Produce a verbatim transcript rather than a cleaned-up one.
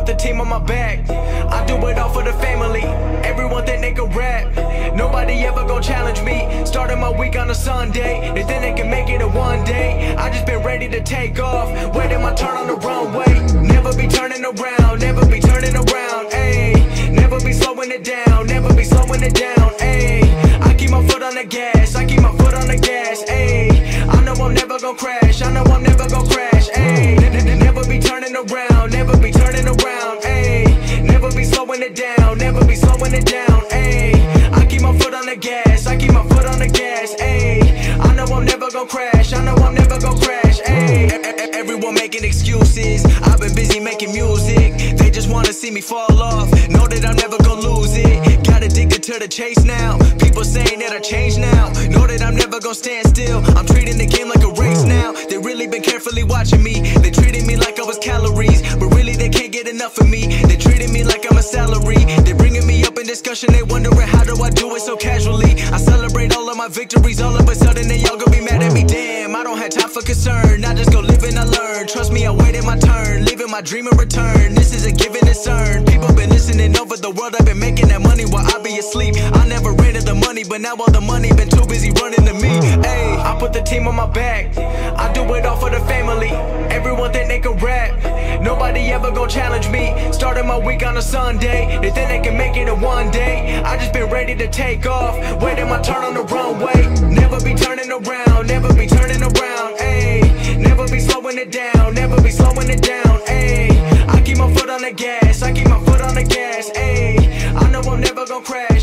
put the team on my back. I do it all for the family. Everyone think they can rap. Nobody ever gon' challenge me. Starting my week on a Sunday. They think they can make it in one day. I just been ready to take off, waiting my turn on the runway. Never be turning around, never be turning around, ayy. Never be slowing it down, never be slowing it down, ayy. I keep my foot on the gas, I keep my foot on the gas, ayy. I know I'm never gon' crash, I know I'm never gon' crash, ayy. Never be turning around, never be turning around, ayy. Never be slowing it down, never be slowing it down, ayy. I keep my foot on the gas, I keep my foot on the gas, ayy. I know I'm never gon' crash, I know I'm never gon' crash, ayy. Everyone making excuses, I've been busy making music. They just wanna see me fall off, know that I'm never gon' lose it. Got addicted to the chase now, people saying that I changed now. Know that I'm never gon' stand still, I'm treating the game like a race now. They really been carefully watching me, they treating me like I was calories, but really they can't get enough of me. They treating me like I'm a salary, they bringing me up in discussion. They wondering how do I do it so casually. I celebrate all of my victories, all of a sudden they all gon' be mad at me. Damn, I don't have time for concern, I just go live and I learn. Trust me, I waited my turn, living my dream in return. This is a given, it's earned. People been listening over the world, I've been making that money while I be asleep. I never ran to the money, but now all the money been too busy running to me. Ayy, I put the team on my back, I do it all for the family. Everyone think they can rap, nobody ever gon' challenge me. Starting my week on a Sunday, they think they can make it in one day. I just been ready to take off, waiting my turn on the runway. Never be turning around, never be turning around, ayy. Never be slowing it down, never be slowing it down, ayy. I keep my foot on the gas, I keep my foot on the gas, ayy. I know I'm never gon' crash.